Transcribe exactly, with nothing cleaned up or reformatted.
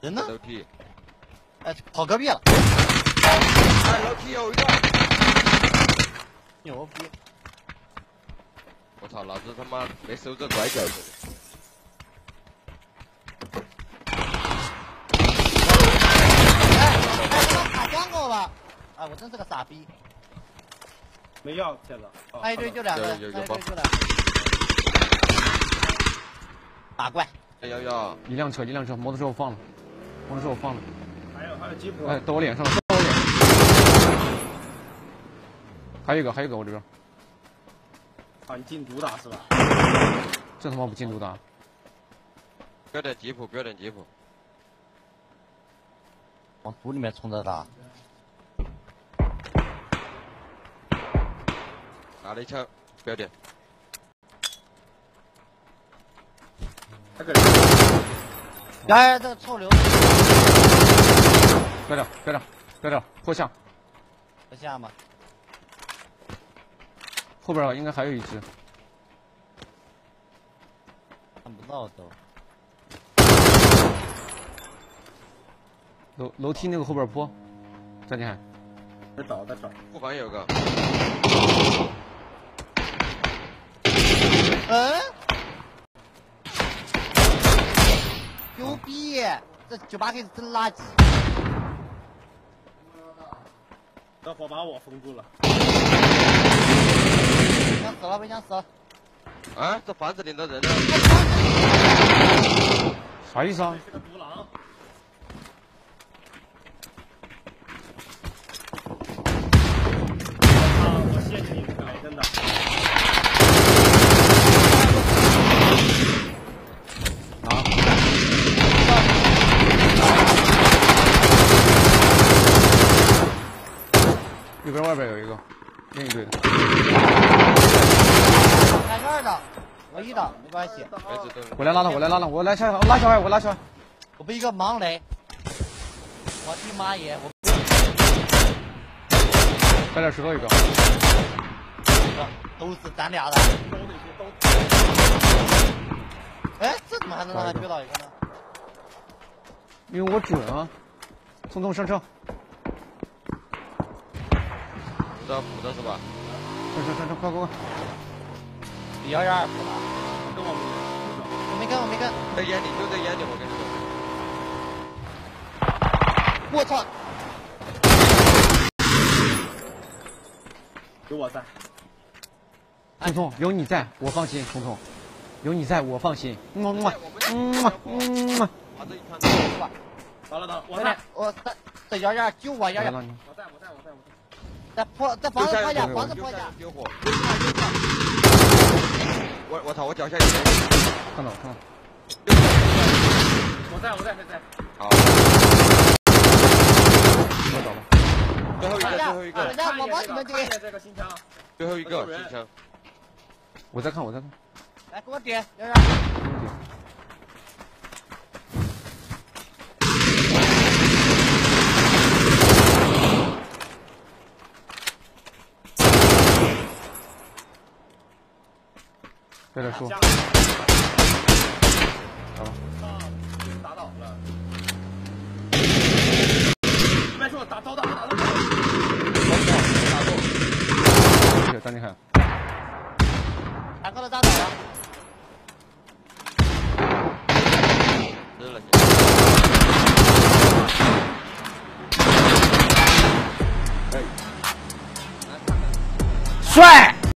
人呢？ 楼梯。 哎，跑隔壁了。 哎，楼梯有一个。 牛逼！ 我操，老子他妈没收这拐角去。 哎，哎，他妈卡断我了！哎，我真是个傻逼。 没要铁子。 那一队就两个，那一队就两个。打怪。 哎幺幺， 一辆车，一辆车，摩托车我放了，摩托车我放了。 还有还有吉普。 哎，到我脸上了，到我脸上。还有一个，还有一个，我这边。 啊，你进毒打是吧？ 这他妈不进毒打。 标点吉普，标点吉普。 往土里面冲着打。 打了一枪，标点。 那个人。 哎，这个臭流。 标掉，标掉，标掉，破下。 破下吗？ 后边应该还有一只。 看不到都。 楼楼梯那个后边坡，张金海。 在找，在找。 后方有个。 嗯？牛逼！这九八 K 是真垃圾。 这火把我封住了。 想死了，我想死了。 啊，这房子里的人呢？ 啥意思啊？ 是个独狼。啊，我谢谢你的改，真的。 啊！右边外边有一个，另一队的。 开院的，唯一的，没关系。 我来拉他，我来拉他，我来下，我拉小孩，我拉小孩。 我被一个盲雷，我的妈耶！我带点石头一个。 都是咱俩的。哎，这怎么还能让他追到一个呢？ 因为我准啊！聪聪上车。 补的补的是吧？ 上上上上，快快快！ 比幺幺二补了。 跟我我没跟，我没跟。 在眼里，就在眼里，我跟你说。 我操！ 有我在。 聪聪，有你在我放心，聪聪，有你在我放心。嗯嗯嗯嗯。 把这一看，是吧？ 到了到了，我在， 我在在幺幺二救我幺幺。 我在我在我在我在。 在破在房子破下，房子破下。 丢火！我我操！我脚下有人。 看到看到。 我在我在还在。 好。 我找了。 最后一个，最后一个。 人家我帮你们点这个新枪。 最后一个新枪。 我在看，我在看。 来，给我点幺幺。 快点说。 好了。 打倒了。别说打倒打打倒。 打过。谢谢张金海。 坦克都打倒了。 死了。 帅。